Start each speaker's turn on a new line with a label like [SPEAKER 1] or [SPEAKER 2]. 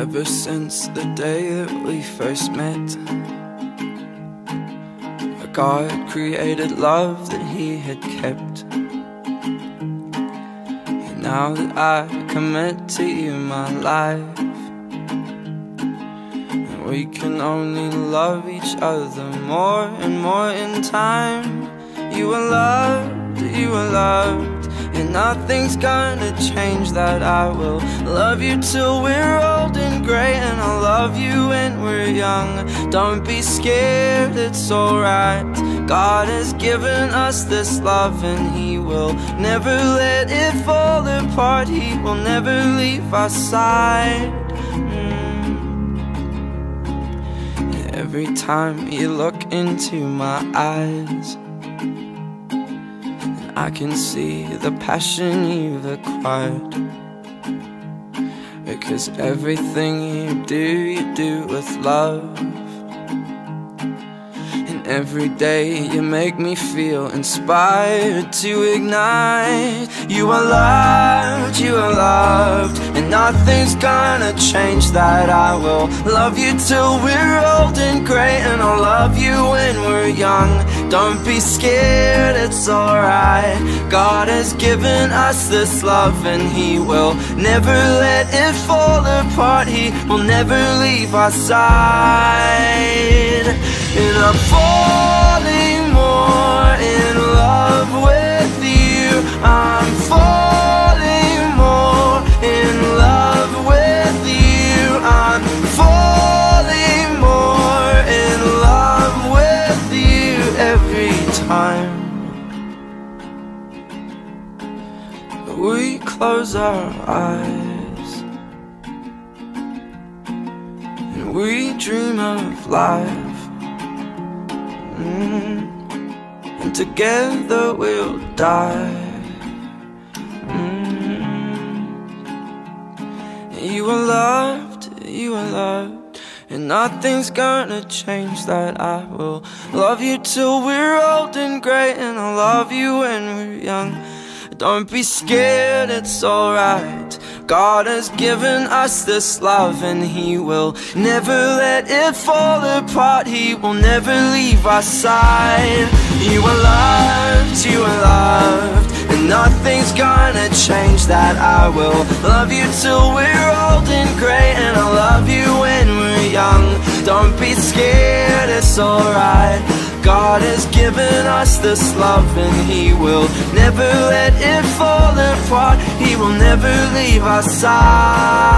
[SPEAKER 1] Ever since the day that we first met, God created love that He had kept. And now that I commit to you my life, and we can only love each other more and more in time. You are loved, you are loved, and nothing's gonna change that. I will love you till we're old and grey, and I'll love you when we're young. Don't be scared, it's alright. God has given us this love, and He will never let it fall apart. He will never leave our side. Every time you look into my eyes, I can see the passion you've acquired, because everything you do with love. And every day you make me feel inspired to ignite. You are loved, you are loved, and nothing's gonna change that. I will love you till we're old and grey, and I'll love you when we're young. Don't be scared, it's alright. God has given us this love, and He will never let it fall apart. He will never leave our side. And I'm falling more in love with you. I'm falling more in love with you. I'm falling more in love with you every time we close our eyes and we dream of life. And together we'll die. You are loved, you are loved, and nothing's gonna change that. I will love you till we're old and grey, and I'll love you when we're young. Don't be scared, it's alright. God has given us this love, and He will never let it fall apart. He will never leave our side. You are loved, you are loved, and nothing's gonna change that. I will love you till we're old and grey, and I'll love you when we're young. Don't be scared, it's alright. God has given us this love, and He will never let it fall apart. He will never leave our side.